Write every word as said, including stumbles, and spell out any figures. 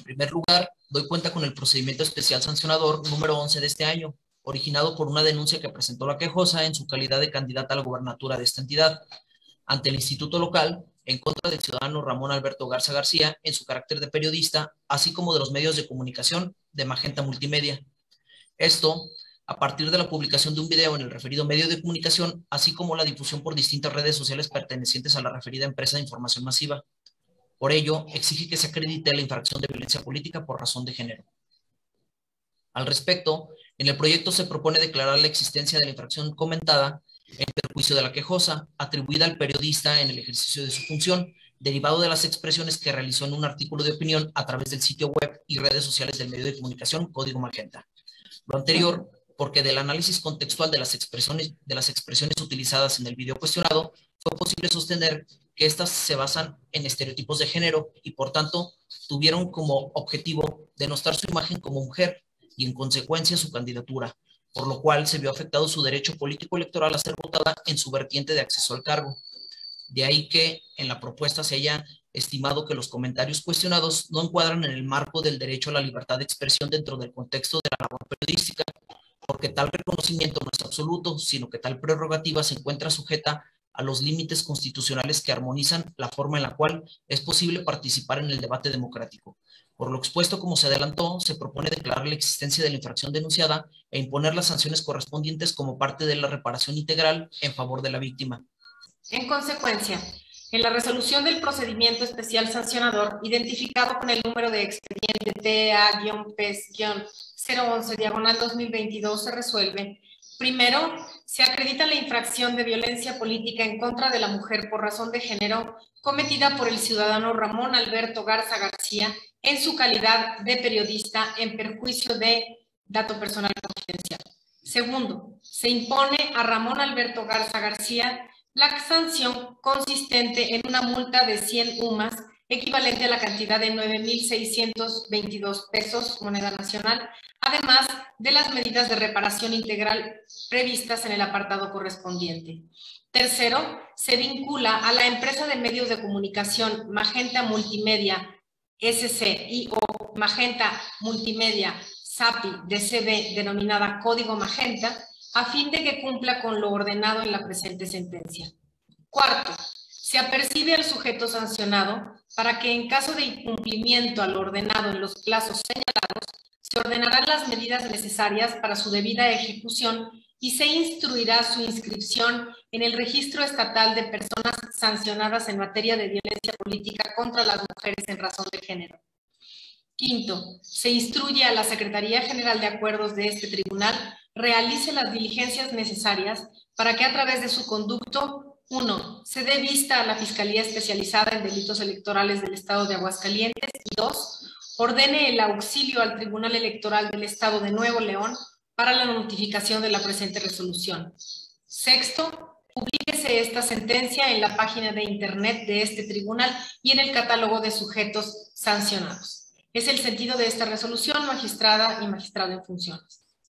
primer lugar, doy cuenta con el procedimiento especial sancionador número once de este año, originado por una denuncia que presentó la quejosa en su calidad de candidata a la gobernatura de esta entidad, ante el Instituto Local, en contra del ciudadano Ramón Alberto Garza García, en su carácter de periodista, así como de los medios de comunicación de Magenta Multimedia. Esto, a partir de la publicación de un video en el referido medio de comunicación, así como la difusión por distintas redes sociales pertenecientes a la referida empresa de información masiva. Por ello, exige que se acredite la infracción de violencia política por razón de género. Al respecto, en el proyecto se propone declarar la existencia de la infracción comentada en perjuicio de la quejosa, atribuida al periodista en el ejercicio de su función, derivado de las expresiones que realizó en un artículo de opinión a través del sitio web y redes sociales del medio de comunicación Código Magenta. Lo anterior, porque del análisis contextual de las expresiones, de las expresiones utilizadas en el video cuestionado, fue posible sostener que éstas se basan en estereotipos de género y, por tanto, tuvieron como objetivo denostar su imagen como mujer y, en consecuencia, su candidatura, por lo cual se vio afectado su derecho político electoral a ser votada en su vertiente de acceso al cargo. De ahí que en la propuesta se haya estimado que los comentarios cuestionados no encuadran en el marco del derecho a la libertad de expresión dentro del contexto de la labor periodística, porque tal reconocimiento no es absoluto, sino que tal prerrogativa se encuentra sujeta a los límites constitucionales que armonizan la forma en la cual es posible participar en el debate democrático. Por lo expuesto, como se adelantó, se propone declarar la existencia de la infracción denunciada e imponer las sanciones correspondientes como parte de la reparación integral en favor de la víctima. En consecuencia, en la resolución del procedimiento especial sancionador, identificado con el número de expediente T A P E S cero once diagonal dos mil veintidós, se resuelve: primero, se acredita la infracción de violencia política en contra de la mujer por razón de género cometida por el ciudadano Ramón Alberto Garza García en su calidad de periodista en perjuicio de dato personal confidencial. Segundo, se impone a Ramón Alberto Garza García la sanción consistente en una multa de cien U M A S, equivalente a la cantidad de nueve mil seiscientos veintidós pesos, moneda nacional, además de las medidas de reparación integral previstas en el apartado correspondiente. Tercero, se vincula a la empresa de medios de comunicación Magenta Multimedia S C y o Magenta Multimedia S A P I D C B, denominada Código Magenta, a fin de que cumpla con lo ordenado en la presente sentencia. Cuarto, se apercibe al sujeto sancionado para que en caso de incumplimiento a lo ordenado en los plazos señalados, se ordenarán las medidas necesarias para su debida ejecución y se instruirá su inscripción en el Registro Estatal de Personas Sancionadas en materia de violencia política contra las mujeres en razón de género. Quinto, se instruye a la Secretaría General de Acuerdos de este tribunal realice las diligencias necesarias para que a través de su conducto, uno, se dé vista a la Fiscalía Especializada en Delitos Electorales del Estado de Aguascalientes y dos, ordene el auxilio al Tribunal Electoral del Estado de Nuevo León para la notificación de la presente resolución. Sexto, publíquese esta sentencia en la página de internet de este tribunal y en el catálogo de sujetos sancionados. Es el sentido de esta resolución, magistrada y magistrado en funciones.